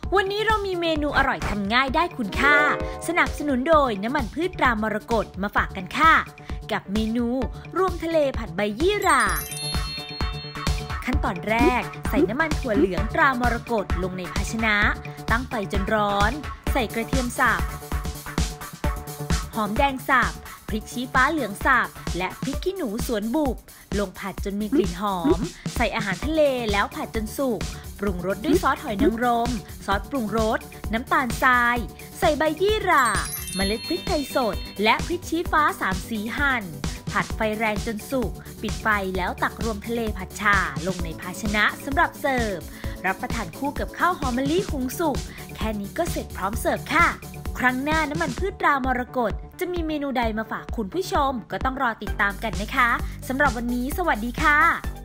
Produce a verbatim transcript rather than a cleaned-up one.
วันนี้เรามีเมนูอร่อยทำง่ายได้คุณค่าสนับสนุนโดยน้ำมันพืชตรามรกตมาฝากกันค่ะกับเมนูรวมทะเลผัดใบยี่หร่าขั้นตอนแรกใส่น้ำมันถั่วเหลืองตรามรกตลงในภาชนะตั้งไฟจนร้อนใส่กระเทียมสับหอมแดงสับพริกชี้ฟ้าเหลืองสับและพริกขี้หนูสวนบุบลงผัดจนมีกลิ่นหอมใส่อาหารทะเลแล้วผัดจนสุกปรุงรสด้วยซอสหอยนางรมซอสปรุงรสน้ำตาลทรายใส่ใบยี่หร่าเมล็ดพริกไทยสดและพริกชี้ฟ้าสามสีหั่นผัดไฟแรงจนสุกปิดไฟแล้วตักรวมทะเลผัดฉ่าลงในภาชนะสำหรับเสิร์ฟรับประทานคู่กับข้าวหอมมะลิหุงสุกแค่นี้ก็เสร็จพร้อมเสิร์ฟค่ะครั้งหน้าน้ำมันพืชตรามรกตจะมีเมนูใดมาฝากคุณผู้ชมก็ต้องรอติดตามกันนะคะสำหรับวันนี้สวัสดีค่ะ